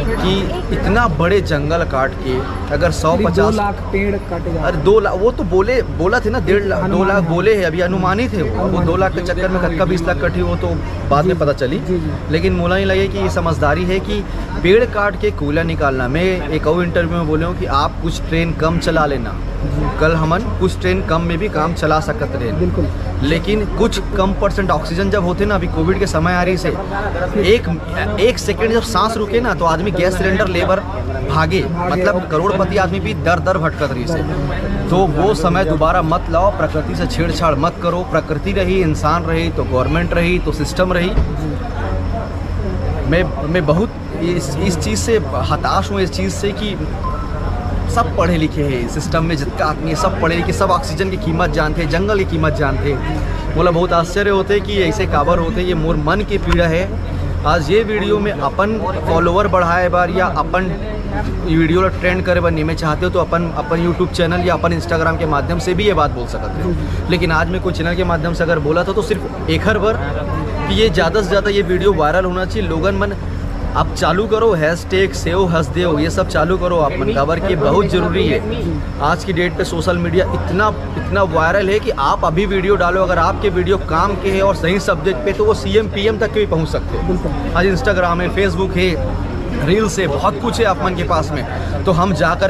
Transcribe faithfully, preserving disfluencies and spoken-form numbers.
कि इतना बड़े जंगल काट के अगर सौ पचास दो लाख पेड़ काटे जा, अरे दो लाख वो तो बोले बोला थे ना, डेढ़ लाख दो लाख बोले हैं, अभी अनुमानित है वो वो दो लाख के चक्कर में कक्का बीस लाख कटी, वो तो बाद में पता चली। लेकिन मुला नहीं लगे कि ये समझदारी है कि पेड़ काट के कोयला निकालना। मैं एक और इंटरव्यू में बोले हूँ कि आप कुछ ट्रेन कम चला लेना, कल हमन कुछ ट्रेन कम में भी काम चला सकते रहे, बिल्कुल। लेकिन कुछ कम परसेंट ऑक्सीजन जब होते ना, अभी कोविड के समय आ रही से एक एक सेकंड जब सांस रुके ना तो आदमी गैस सिलेंडर लेबर भागे, मतलब करोड़पति आदमी भी दर दर भटकत रही से। तो वो समय दोबारा मत लाओ, प्रकृति से छेड़छाड़ मत करो। प्रकृति रही, इंसान रही तो गवर्नमेंट रही तो सिस्टम रही। मैं मैं बहुत इस इस चीज़ से हताश हूँ, इस चीज़ से कि सब पढ़े लिखे हैं सिस्टम में, जितना आदमी सब पढ़े लिखे, सब ऑक्सीजन की कीमत जानते हैं, जंगल की कीमत जानते हैं। बोला बहुत आश्चर्य होते कि ऐसे काबर होते, ये मोर मन की पीड़ा है। आज ये वीडियो में अपन फॉलोवर बढ़ाए बार या अपन वीडियो ट्रेंड करे बार नहीं में चाहते हो तो अपन अपन यूट्यूब चैनल या अपन इंस्टाग्राम के माध्यम से भी ये बात बोल सकते हो। लेकिन आज मैं कोई चैनल के माध्यम से अगर बोला था तो सिर्फ एक हर बार कि ये ज़्यादा से ज़्यादा ये वीडियो वायरल होना चाहिए। लोगन मन आप चालू करो, हैशटैग सेव हंस देव, ये सब चालू करो आप मन, खबर की बहुत ज़रूरी है। आज की डेट पे सोशल मीडिया इतना इतना वायरल है कि आप अभी वीडियो डालो, अगर आपके वीडियो काम के है और सही सब्जेक्ट पे तो वो सीएम पीएम तक के भी पहुंच सकते हैं। आज इंस्टाग्राम है, फेसबुक है, रील्स है, बहुत कुछ है आप मन के पास में। तो हम जाकर